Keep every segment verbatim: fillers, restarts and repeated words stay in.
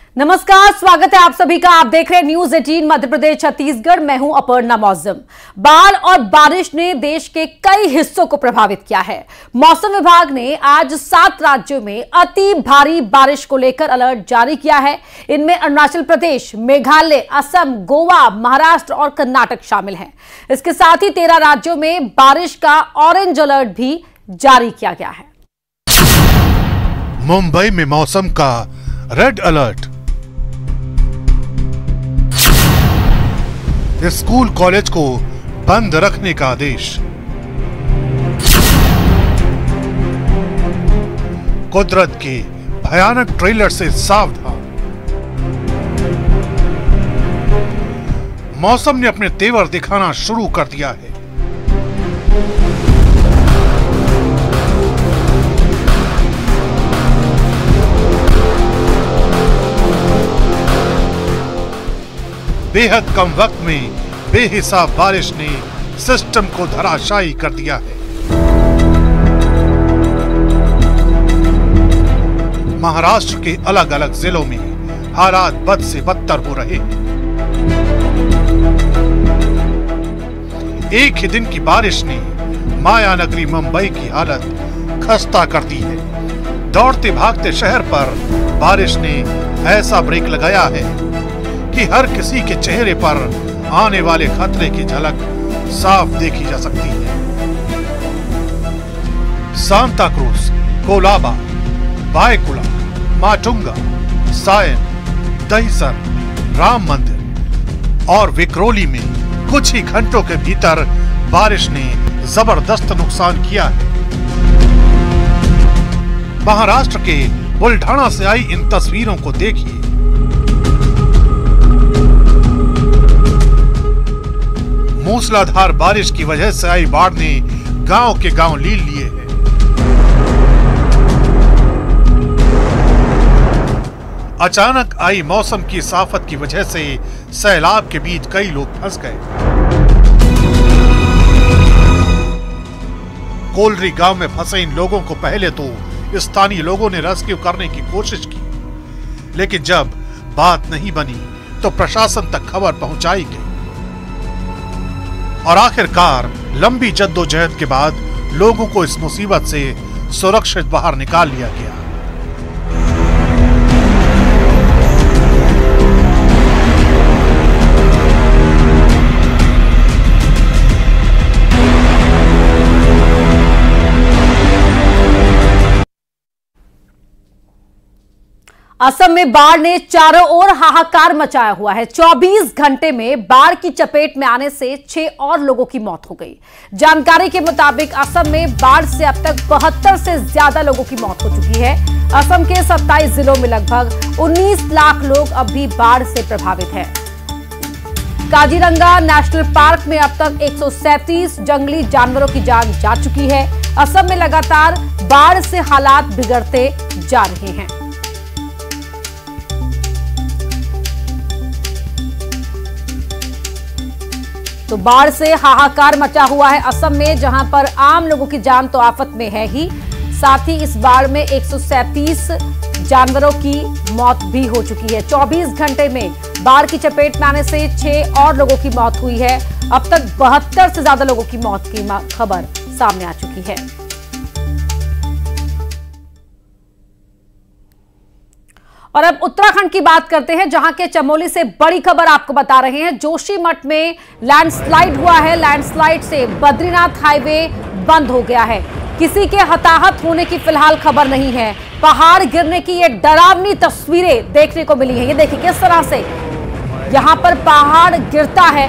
नमस्कार, स्वागत है आप सभी का। आप देख रहे हैं न्यूज अठारह मध्य प्रदेश छत्तीसगढ़। मैं हूं अपर्णा मौसम। बाढ़ और बारिश ने देश के कई हिस्सों को प्रभावित किया है। मौसम विभाग ने आज सात राज्यों में अति भारी बारिश को लेकर अलर्ट जारी किया है। इनमें अरुणाचल प्रदेश, मेघालय, असम, गोवा, महाराष्ट्र और कर्नाटक शामिल हैं। इसके साथ ही तेरह राज्यों में बारिश का ऑरेंज अलर्ट भी जारी किया गया है। मुंबई में मौसम का रेड अलर्ट। स्कूल कॉलेज को बंद रखने का आदेश। कुदरत के भयानक ट्रेलर से सावधान। मौसम ने अपने तेवर दिखाना शुरू कर दिया है। बेहद कम वक्त में बेहिसाब बारिश ने सिस्टम को धराशायी कर दिया है। महाराष्ट्र के अलग अलग जिलों में हालात बद से बदतर हो रहे हैं। एक ही दिन की बारिश ने माया नगरी मुंबई की हालत खस्ता कर दी है। दौड़ते भागते शहर पर बारिश ने ऐसा ब्रेक लगाया है कि हर किसी के चेहरे पर आने वाले खतरे की झलक साफ देखी जा सकती है। सांता क्रूज, कोलाबा, बायकुला, माटुंगा, सायन, दहिसर, राम मंदिर और विक्रोली में कुछ ही घंटों के भीतर बारिश ने जबरदस्त नुकसान किया है। महाराष्ट्र के बुलढाना से आई इन तस्वीरों को देखिए। मूसलाधार बारिश की वजह से आई बाढ़ ने गांव के गांव लील लिए हैं। अचानक आई मौसम की साफत की वजह से सैलाब के बीच कई लोग फंस गए। कोलरी गांव में फंसे इन लोगों को पहले तो स्थानीय लोगों ने रेस्क्यू करने की कोशिश की, लेकिन जब बात नहीं बनी तो प्रशासन तक खबर पहुंचाई गई और आखिरकार लंबी जद्दोजहद के बाद लोगों को इस मुसीबत से सुरक्षित बाहर निकाल लिया गया। असम में बाढ़ ने चारों ओर हाहाकार मचाया हुआ है। चौबीस घंटे में बाढ़ की चपेट में आने से छह और लोगों की मौत हो गई। जानकारी के मुताबिक असम में बाढ़ से अब तक बहत्तर से ज्यादा लोगों की मौत हो चुकी है। असम के सत्ताईस जिलों में लगभग उन्नीस लाख लोग अब भी बाढ़ से प्रभावित हैं। काजीरंगा नेशनल पार्क में अब तक एक सौ सैंतीस जंगली जानवरों की जान जा चुकी है। असम में लगातार बाढ़ से हालात बिगड़ते जा रहे हैं। तो बाढ़ से हाहाकार मचा हुआ है असम में, जहां पर आम लोगों की जान तो आफत में है ही, साथ ही इस बाढ़ में एक सौ सैंतीस जानवरों की मौत भी हो चुकी है। चौबीस घंटे में बाढ़ की चपेट में आने से छह और लोगों की मौत हुई है। अब तक बहत्तर से ज्यादा लोगों की मौत की खबर सामने आ चुकी है। और अब उत्तराखंड की बात करते हैं, जहां के चमोली से बड़ी खबर आपको बता रहे हैं। जोशीमठ में लैंडस्लाइड हुआ है। लैंडस्लाइड से बद्रीनाथ हाईवे बंद हो गया है। किसी के हताहत होने की फिलहाल खबर नहीं है। पहाड़ गिरने की ये डरावनी तस्वीरें देखने को मिली हैं। ये देखिए किस तरह से यहां पर पहाड़ गिरता है।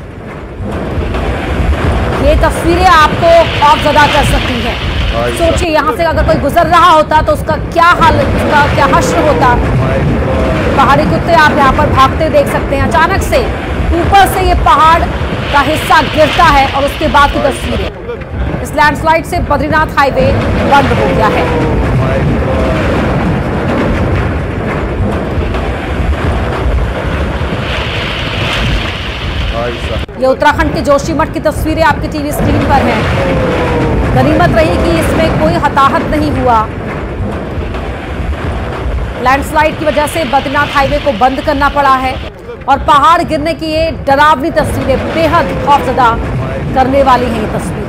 ये तस्वीरें आपको खौफजदा कर सकती हैं। सोचिए, यहाँ से अगर कोई गुजर रहा होता तो उसका क्या हाल, उसका क्या हश्र होता। पहाड़ी कुत्ते आप यहाँ पर भागते देख सकते हैं। अचानक से ऊपर से ये पहाड़ का हिस्सा गिरता है और उसके बाद की तस्वीरें। इस लैंडस्लाइड से बद्रीनाथ हाईवे बंद हो गया है। ये उत्तराखंड के जोशीमठ की तस्वीरें आपकी टीवी स्क्रीन पर हैं। गनीमत रही कि इसमें कोई हताहत नहीं हुआ। लैंडस्लाइड की वजह से बद्रीनाथ हाईवे को बंद करना पड़ा है और पहाड़ गिरने की ये डरावनी तस्वीरें बेहद खौफजदा करने वाली हैं ये तस्वीरें।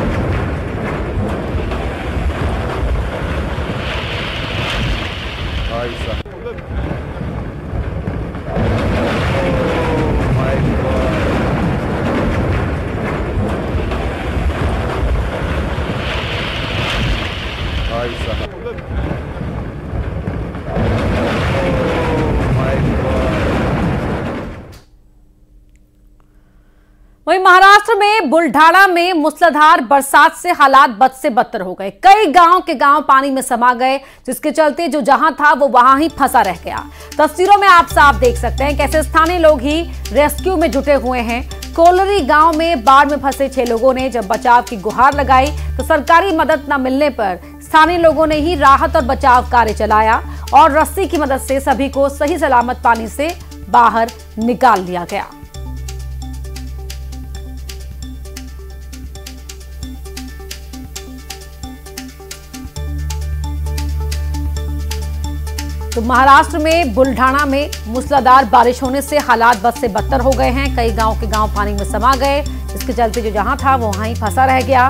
वहीं महाराष्ट्र में बुल्ढाना में मूसलाधार बरसात से हालात बद से बदतर हो गए। कई गांव के गांव पानी में समा गए, जिसके चलते जो जहां था वो वहां ही फंसा रह गया। तस्वीरों में आप साफ देख सकते हैं कैसे स्थानीय लोग ही रेस्क्यू में जुटे हुए हैं। कोलरी गांव में बाढ़ में फंसे छह लोगों ने जब बचाव की गुहार लगाई तो सरकारी मदद न मिलने पर स्थानीय लोगों ने ही राहत और बचाव कार्य चलाया और रस्सी की मदद से सभी को सही सलामत पानी से बाहर निकाल लिया गया। तो महाराष्ट्र में बुल्ढाना में मूसलाधार बारिश होने से हालात बद से बदतर हो गए हैं। कई गांव के गांव पानी में समा गए, इसके चलते जो जहां था वो वहां ही फंसा रह गया।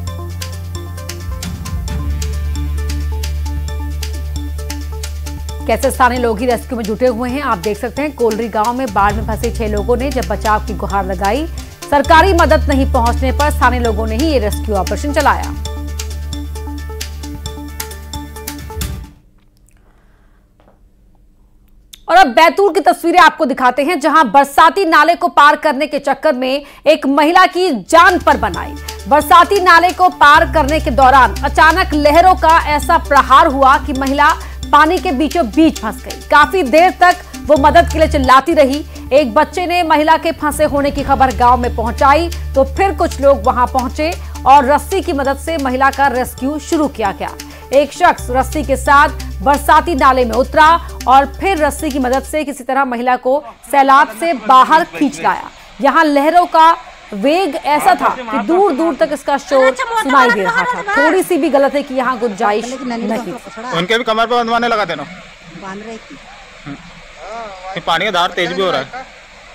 कैसे स्थानीय लोग ही रेस्क्यू में जुटे हुए हैं आप देख सकते हैं। कोलरी गांव में बाढ़ में फंसे छह लोगों ने जब बचाव की गुहार लगाई, सरकारी मदद नहीं पहुंचने पर स्थानीय लोगों ने ही ये रेस्क्यू ऑपरेशन चलाया। और अब बैतूल की तस्वीरें आपको दिखाते हैं, जहां बरसाती नाले को पार करने के चक्कर में एक महिला की जान पर बन आई। बरसाती नाले को पार करने के दौरान अचानक लहरों का ऐसा प्रहार हुआ कि महिला पानी के बीचों बीच फंस गई। काफी देर तक वो मदद के लिए चिल्लाती रही। एक बच्चे ने महिला के फंसे होने की खबर गांव में पहुंचाई तो फिर कुछ लोग वहां पहुंचे और रस्सी की मदद से महिला का रेस्क्यू शुरू किया गया। एक शख्स रस्सी के साथ बरसाती नाले में उतरा और फिर रस्सी की मदद से किसी तरह महिला को सैलाब से बाहर खींच लाया। यहाँ लहरों का वेग ऐसा था कि दूर दूर तक इसका शोर सुनाई दे रहा था। थोड़ी सी भी गलत है कि यहाँ गुंजाइश नहीं। उनके भी कमर पे बंधवाने लगा देना, पानी का धार तेज भी हो रहा है।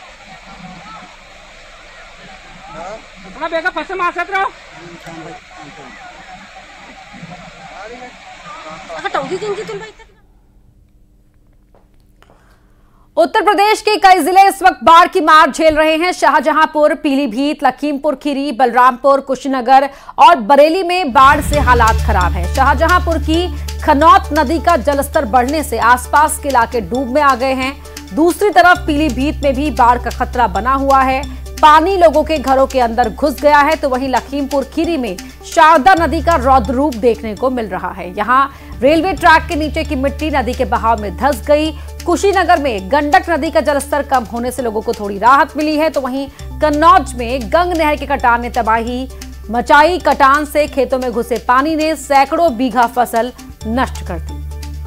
उत्तर प्रदेश के कई जिले इस वक्त बाढ़ की मार झेल रहे हैं। शाहजहांपुर, पीलीभीत, लखीमपुर खीरी, बलरामपुर, कुशीनगर और बरेली में बाढ़ से हालात खराब हैं। शाहजहांपुर की खनौत नदी का जलस्तर बढ़ने से आसपास के इलाके डूब में आ गए हैं। दूसरी तरफ पीलीभीत में भी बाढ़ का खतरा बना हुआ है। पानी लोगों के घरों के अंदर घुस गया है। तो वहीं लखीमपुर खीरी में शारदा नदी का रौद्र रूप देखने को मिल रहा है। यहाँ रेलवे ट्रैक के नीचे की मिट्टी नदी के बहाव में धंस गई। कुशीनगर में गंडक नदी का जलस्तर कम होने से लोगों को थोड़ी राहत मिली है। तो वहीं कन्नौज में गंग नहर के कटान ने तबाही मचाई। कटान से खेतों में घुसे पानी ने सैकड़ों बीघा फसल नष्ट कर दी।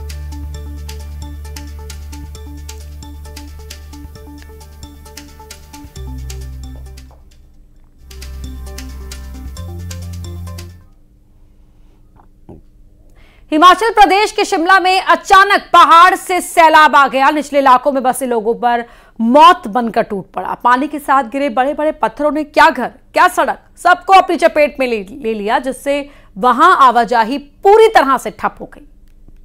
हिमाचल प्रदेश के शिमला में अचानक पहाड़ से सैलाब आ गया। निचले इलाकों में बसे लोगों पर मौत बनकर टूट पड़ा। पानी के साथ गिरे बड़े बड़े पत्थरों ने क्या घर क्या सड़क सबको अपनी चपेट में ले, ले लिया, जिससे वहां आवाजाही पूरी तरह से ठप हो गई।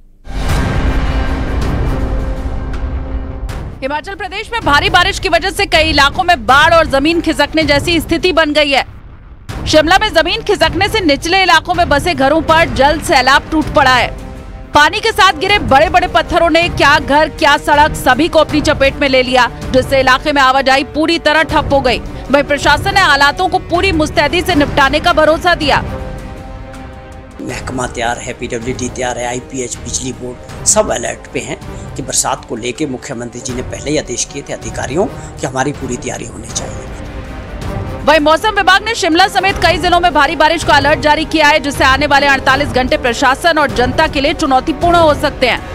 हिमाचल प्रदेश में भारी बारिश की वजह से कई इलाकों में बाढ़ और जमीन खिसकने जैसी स्थिति बन गई है। शिमला में जमीन खिसकने से निचले इलाकों में बसे घरों पर जल सैलाब टूट पड़ा है। पानी के साथ गिरे बड़े बड़े पत्थरों ने क्या घर क्या सड़क सभी को अपनी चपेट में ले लिया, जिससे इलाके में आवाजाही पूरी तरह ठप हो गई। वहीं प्रशासन ने हालातों को पूरी मुस्तैदी से निपटाने का भरोसा दिया। महकमा तैयार है, पीडब्ल्यूडी तैयार है, आईपीएच, बिजली बोर्ड सब अलर्ट पे हैं कि बरसात को लेके मुख्यमंत्री जी ने पहले ही आदेश किए थे अधिकारियों कि हमारी पूरी तैयारी होनी चाहिए। वहीं मौसम विभाग ने शिमला समेत कई जिलों में भारी बारिश का अलर्ट जारी किया है, जिससे आने वाले अड़तालीस घंटे प्रशासन और जनता के लिए चुनौतीपूर्ण हो सकते हैं।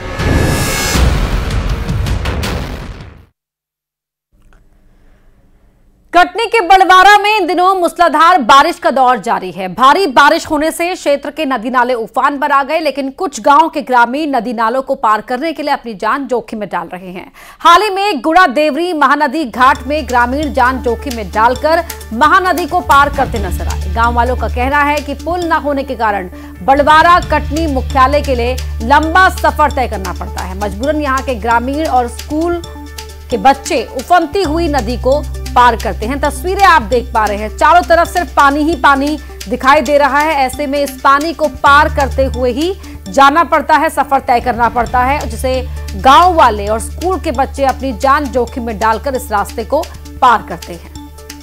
कटनी के बड़वारा में इन दिनों मूसलाधार बारिश का दौर जारी है। भारी बारिश होने से क्षेत्र के नदी नाले उफान पर आ गए, लेकिन कुछ गांव के ग्रामीण नदी नालों को पार करने के लिए अपनी जान जोखिम में डाल रहे हैं। हाल ही में गुड़ा देवरी महानदी घाट में ग्रामीण जान जोखिम में डालकर महानदी को पार करते नजर आए। गाँव वालों का कहना है कि पुल न होने के कारण बड़वारा कटनी मुख्यालय के लिए लंबा सफर तय करना पड़ता है। मजबूरन यहाँ के ग्रामीण और स्कूल के बच्चे उफनती हुई नदी को पार करते हैं। तस्वीरें आप देख पा रहे हैं, चारों तरफ सिर्फ पानी ही पानी दिखाई दे रहा है। ऐसे में इस पानी को पार करते हुए ही जाना पड़ता है, सफर तय करना पड़ता है, जिसे गांव वाले और स्कूल के बच्चे अपनी जान जोखिम में डालकर इस रास्ते को पार करते हैं।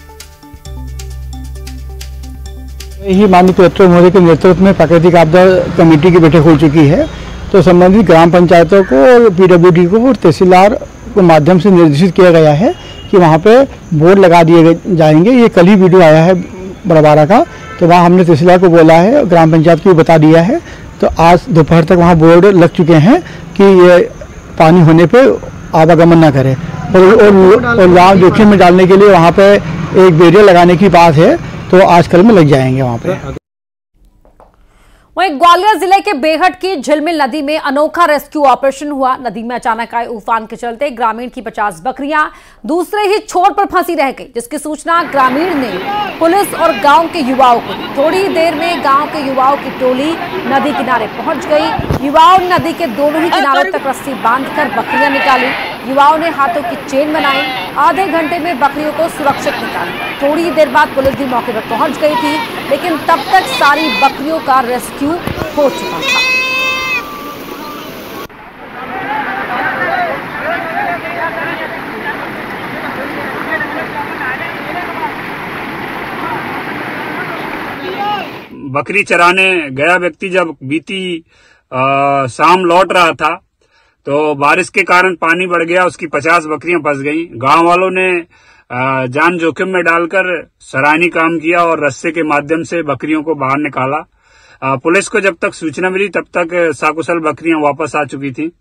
ही माननीय कलेक्टर महोदय के नेतृत्व में प्राकृतिक आपदा कमेटी की बैठक हो चुकी है, तो संबंधित ग्राम पंचायतों को और पीडब्ल्यूडी को और तहसीलदार के माध्यम से निर्देशित किया गया है कि वहाँ पे बोर्ड लगा दिए जाएंगे। ये कल ही वीडियो आया है बड़वारा का, तो वहाँ हमने तहसीलदार को बोला है, ग्राम पंचायत को भी बता दिया है, तो आज दोपहर तक वहाँ बोर्ड लग चुके हैं कि ये पानी होने पे आवागमन न करे। और और गाँव जोखिम में डालने के लिए वहाँ पे एक बैरियर लगाने की बात है, तो आज कल में लग जाएंगे वहाँ पे। वहीं ग्वालियर जिले के बेहट की झिलमिल नदी में अनोखा रेस्क्यू ऑपरेशन हुआ। नदी में अचानक आए उफान के चलते ग्रामीण की पचास बकरियां दूसरे ही छोर पर फंसी रह गई, जिसकी सूचना ग्रामीण ने पुलिस और गांव के युवाओं को दी। थोड़ी ही देर में गांव के युवाओं की टोली नदी किनारे पहुंच गई। युवाओं ने नदी के दोनों ही किनारों तक रस्सी बांधकर बकरियां निकाली। युवाओं ने हाथों की चेन बनाई। आधे घंटे में बकरियों को सुरक्षित निकाला। थोड़ी ही देर बाद पुलिस भी मौके पर पहुंच गई थी, लेकिन तब तक सारी बकरियों का रेस्क्यू हो चुका था। बकरी चराने गया व्यक्ति जब बीती आ, शाम लौट रहा था, तो बारिश के कारण पानी बढ़ गया, उसकी पचास बकरियां फंस गईं। गांव वालों ने आ, जान जोखिम में डालकर सराहनीय काम किया और रस्से के माध्यम से बकरियों को बाहर निकाला। आ, पुलिस को जब तक सूचना मिली तब तक साकुशल बकरियां वापस आ चुकी थी।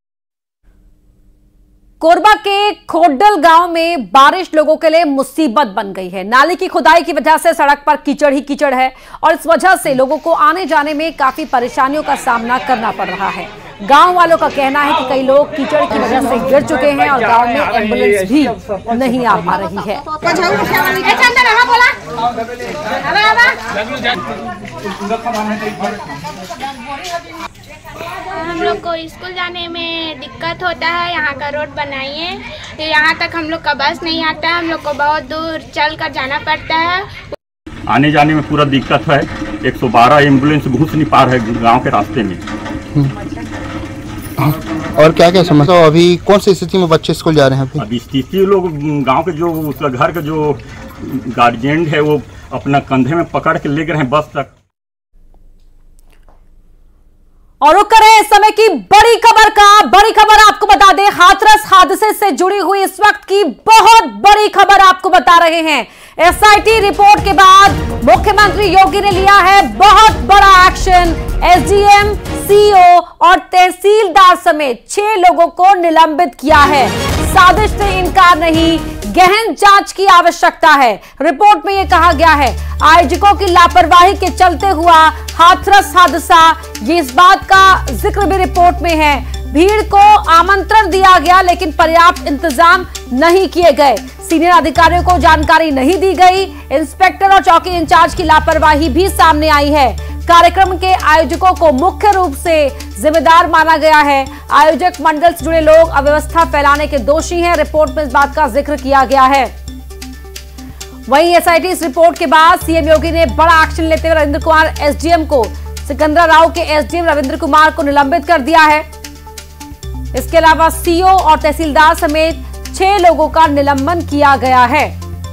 कोरबा के खोडल गांव में बारिश लोगों के लिए मुसीबत बन गई है। नाली की खुदाई की वजह से सड़क पर कीचड़ ही कीचड़ है और इस वजह से लोगों को आने जाने में काफी परेशानियों का सामना करना पड़ रहा है। गांव वालों का कहना है कि कई लोग कीचड़ की वजह से गिर चुके हैं और गांव में एम्बुलेंस भी नहीं आ पा रही है। हम लोग को स्कूल जाने में दिक्कत होता है। यहाँ का रोड बनाइए, यहाँ तक हम लोग का बस नहीं आता है, हम लोग को बहुत दूर चल कर जाना पड़ता है। आने जाने में पूरा दिक्कत है। एक सौ बारह एम्बुलेंस घुस नहीं पा रहे गांव के रास्ते में। और क्या क्या समस्या? अभी कौन सी स्थिति में बच्चे स्कूल जा रहे हैं? अभी अभी स्थिति लोग गांव के जो उसका घर का जो गार्जियन है वो अपना कंधे में पकड़ के ले गए हैं बस तक। और रुक करें इस समय की बड़ी खबर का। बड़ी खबर आपको बता दें, हाथरस हादसे से जुड़ी हुई इस वक्त की बहुत बड़ी खबर आपको बता रहे हैं। एसआईटी रिपोर्ट के बाद मुख्यमंत्री योगी ने लिया है बहुत बड़ा एक्शन। एसडीएम, सीईओ और तहसीलदार समेत छह लोगों को निलंबित किया है। साजिश से इनकार नहीं, गहन जांच की आवश्यकता है। रिपोर्ट में यह कहा गया है आयोजकों की लापरवाही के चलते हुआ हाथरस हादसा। ये इस बात का जिक्र भी रिपोर्ट में है। भीड़ को आमंत्रण दिया गया लेकिन पर्याप्त इंतजाम नहीं किए गए। सीनियर अधिकारियों को जानकारी नहीं दी गई। इंस्पेक्टर और चौकी इंचार्ज की लापरवाही भी सामने आई है। कार्यक्रम के आयोजकों को मुख्य रूप से जिम्मेदार माना गया है। आयोजक मंडल से जुड़े लोग अव्यवस्था फैलाने के दोषी हैं। रिपोर्ट में इस बात का जिक्र किया गया है। वहीं एसआईटी इस रिपोर्ट के बाद सीएम योगी ने बड़ा एक्शन लेते हुए रविंद्र कुमार एसडीएम को सिकंदराराव के एसडीएम रविंद्र कुमार को निलंबित कर दिया है। इसके अलावा सीईओ और तहसीलदार समेत छह लोगों का निलंबन किया गया है।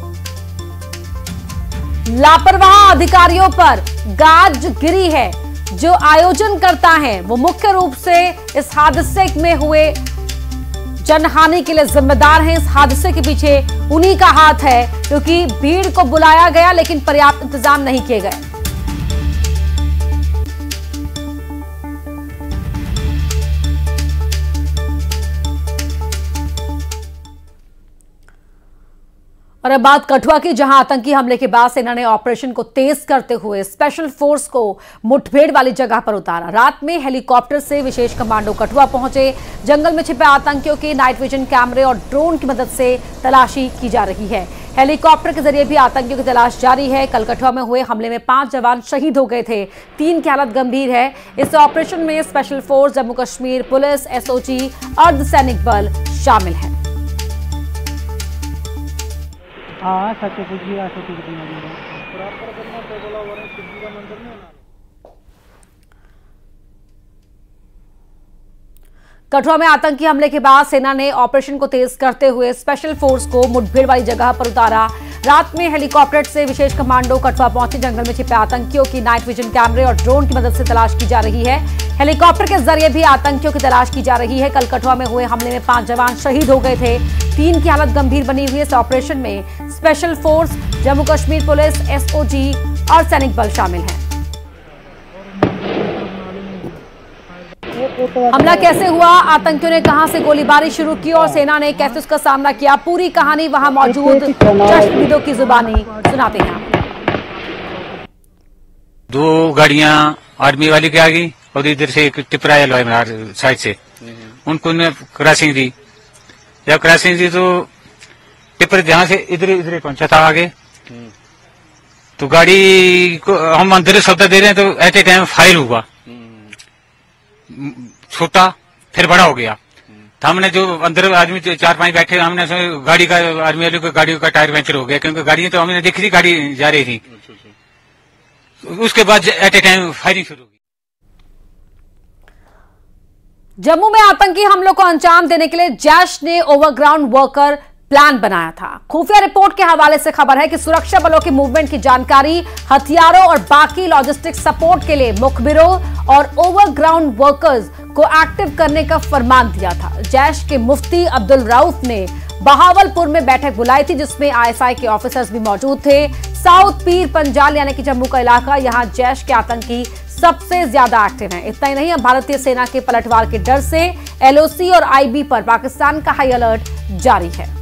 लापरवाह अधिकारियों पर गाज गिरी है। जो आयोजन करता है वो मुख्य रूप से इस हादसे में हुए जनहानि के लिए जिम्मेदार हैं। इस हादसे के पीछे उन्हीं का हाथ है, क्योंकि भीड़ को बुलाया गया लेकिन पर्याप्त इंतजाम नहीं किए गए। और अब बात कठुआ की, जहां आतंकी हमले के बाद सेना ने ऑपरेशन को तेज करते हुए स्पेशल फोर्स को मुठभेड़ वाली जगह पर उतारा। रात में हेलीकॉप्टर से विशेष कमांडो कठुआ पहुंचे। जंगल में छिपे आतंकियों की नाइट विजन कैमरे और ड्रोन की मदद से तलाशी की जा रही है। हेलीकॉप्टर के जरिए भी आतंकियों की तलाश जारी है। कल कठुआ में हुए हमले में पांच जवान शहीद हो गए थे, तीन की हालत गंभीर है। इस ऑपरेशन में special force, Jammu Kashmir police, SOG, अर्धसैनिक बल शामिल है। हाँ सत्यपुजी कठुआ में आतंकी हमले के बाद सेना ने ऑपरेशन को तेज करते हुए स्पेशल फोर्स को मुठभेड़ वाली जगह पर उतारा। रात में हेलीकॉप्टर से विशेष कमांडो कठुआ पहुंचे। जंगल में छिपे आतंकियों की नाइट विजन कैमरे और ड्रोन की मदद से तलाश की जा रही है। हेलीकॉप्टर के जरिए भी आतंकियों की तलाश की जा रही है। कल कठुआ में हुए हमले में पांच जवान शहीद हो गए थे, तीन की हालत गंभीर बनी हुई है। इस ऑपरेशन में special force, Jammu Kashmir police, SOG और सैनिक बल शामिल है। हमला कैसे हुआ, आतंकियों ने कहां से गोलीबारी शुरू की और सेना ने कैसे उसका सामना किया, पूरी कहानी वहां मौजूद चश्मदीदों की जुबानी सुनाते हैं। दो गाड़ियां आर्मी वाली के आ गई और इधर से एक टिपरा साइड से उनको ने क्रॉसिंग दी। जब क्रॉसिंग दी तो टिपर जहां से इधर इधर पहुंचा था आगे, तो गाड़ी को हम अंदर शब्द दे रहे हैं तो एट ए टाइम फायर हुआ, छोटा फिर बड़ा हो गया। तो हमने जो अंदर आदमी चार पांच बैठे, हमने गाड़ी का आर्मी वाले को गाड़ी का टायर पंचर हो गया, क्योंकि गाड़ी तो हमने देखी थी गाड़ी जा रही थी। उसके बाद एट ए टाइम फायरिंग शुरू हुई। जम्मू में आतंकी हमलों को अंजाम देने के लिए जैश ने ओवरग्राउंड वर्कर प्लान बनाया था। खुफिया रिपोर्ट के हवाले से खबर है कि सुरक्षा बलों की मूवमेंट की जानकारी, हथियारों और बाकी लॉजिस्टिक सपोर्ट के लिए मुखबिरों और ओवरग्राउंड वर्कर्स को एक्टिव करने का फरमान दिया था। जैश के मुफ्ती अब्दुल रऊफ ने बहावलपुर में बैठक बुलाई थी, जिसमें आईएसआई के ऑफिसर्स भी मौजूद थे। साउथ पीर पंजाल यानी कि जम्मू का इलाका, यहां जैश के आतंकी सबसे ज्यादा एक्टिव हैं। इतना ही नहीं, अब भारतीय सेना के पलटवार के डर से एलओसी और आईबी पर पाकिस्तान का हाई अलर्ट जारी है।